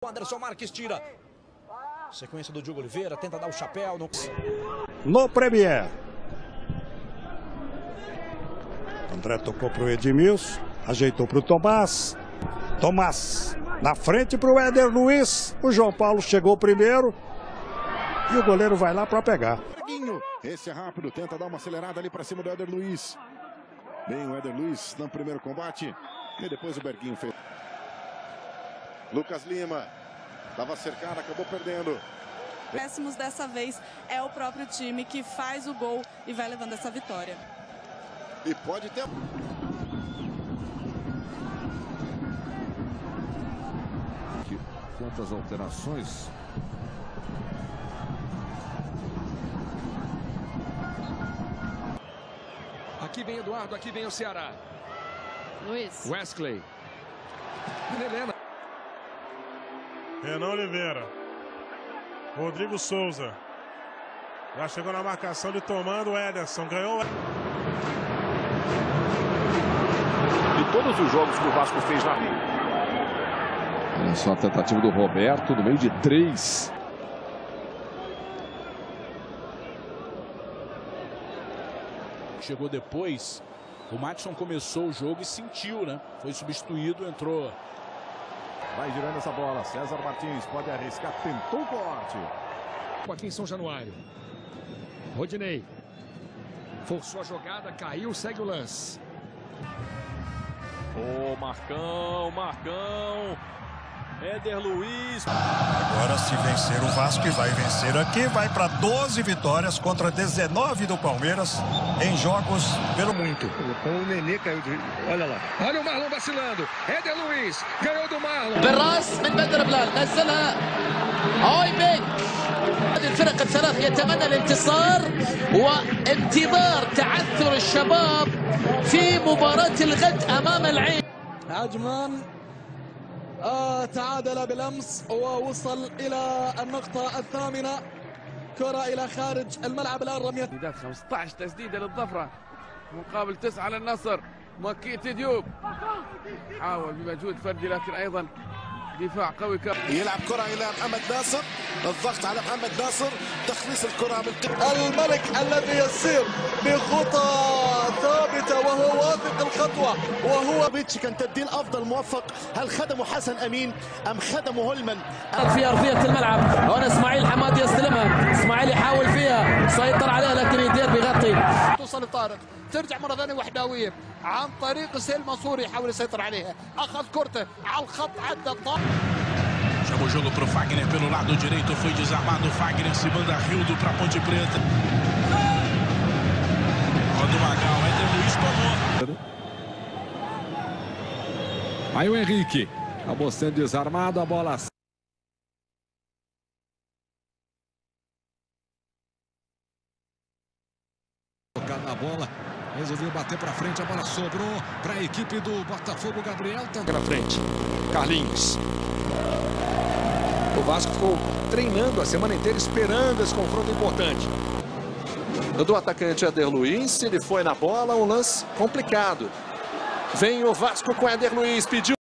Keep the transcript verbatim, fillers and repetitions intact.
O Anderson Marques tira. Sequência do Diogo Oliveira, tenta dar o chapéu. No, no Premier. André tocou para o Edmilson, ajeitou para o Tomás. Tomás na frente para o Éder Luiz. O João Paulo chegou primeiro. E o goleiro vai lá para pegar. Esse é rápido, tenta dar uma acelerada ali para cima do Éder Luiz. Bem, o Éder Luiz no primeiro combate. E depois o Berguinho fez. Lucas Lima. Estava cercado, acabou perdendo. Péssimos dessa vez é o próprio time que faz o gol e vai levando essa vitória. E pode ter... Quantas alterações? Aqui vem Eduardo, aqui vem o Ceará. Luiz. Wesley. Helena. Renan Oliveira. Rodrigo Souza. Já chegou na marcação de tomando o Ederson. Ganhou. De todos os jogos que o Vasco fez na vida. Olha só a tentativa do Roberto no meio de três. Chegou depois. O Madison começou o jogo e sentiu, né? Foi substituído, entrou. Vai girando essa bola. César Martins pode arriscar. Tentou o corte. Aqui em São Januário. Rodinei. Forçou a jogada, caiu, segue o lance. Ô, oh, Marcão, Marcão. Éder Luiz. Agora, se vencer o Vasco, e vai vencer aqui, vai para doze vitórias contra dezenove do Palmeiras em jogos pelo muito. O Nenê caiu de... Olha lá. Olha o Marlon vacilando. Éder Luiz ganhou do Marlon. بالراس من بدر بلال نزلها عويبك. هذه الفرق الثلاث يتمنى الانتصار وانتظار تعثر الشباب في مباراة الغد أمام العين. عجمان آه تعادل بالأمس ووصل إلى النقطة الثامنة. كرة إلى خارج الملعب الآن رمية. خمسة عشر تسديدة للظفرة مقابل تسعة للنصر. مكيت ديوب حاول بمجهود فردي لكن أيضا دفاع قوي. يلعب كرة إلى محمد ناصر. الضغط على محمد ناصر. تخليص الكرة بالقدم. الملك الذي يسير بخطى ثابتة وهو واثق الخطوة وهو بيتش كان تبديل أفضل موفق. هل خدمه حسن أمين أم خدمه هولمان؟ في أرضية الملعب هنا اسماعيل حمادي يستلمها. اسماعيل يحاول فيها سيطر عليها لكن يدير بغطي. توصل لطارق ترجع مرة ثانية وحداوية عن طريق سيل منصور يحاول يسيطر عليها. أخذ كرته على الخط عدى الطاق. Chamou o jogo para o Fagner pelo lado direito. Foi desarmado o Fagner. Se manda Rildo para Ponte Preta. Roda o Magal. Éder Luiz tomou. Aí o Henrique. Acabou sendo desarmado. A bola. Tocado na bola. Resolveu bater para frente. A bola sobrou para a equipe do Botafogo. Gabriel também. Pela frente. Carlinhos. O Vasco ficou treinando a semana inteira, esperando esse confronto importante. Do atacante Éder Luiz, ele foi na bola, um lance complicado. Vem o Vasco com Éder Luiz, pediu.